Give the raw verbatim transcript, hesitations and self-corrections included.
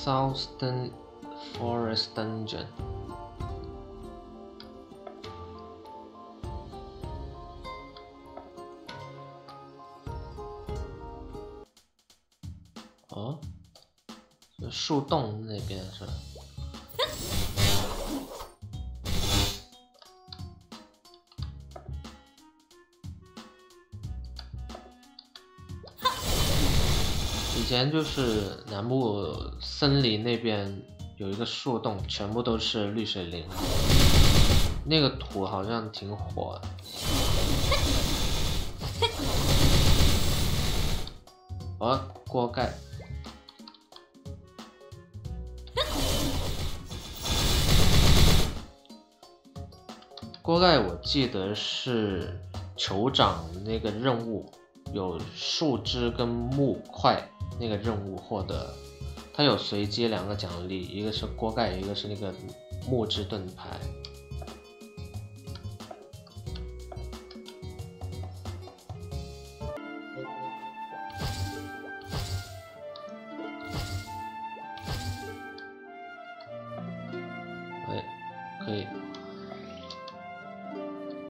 Southern Forest Dungeon。哦，树洞那边是吧？以前就是南部森林那边有一个树洞，全部都是绿水灵，那个土好像挺火的。哦，锅盖。锅盖我记得是酋长那个任务，有树枝跟木块那个任务获得，它有随机两个奖励，一个是锅盖，一个是那个木质盾牌。哎，可以。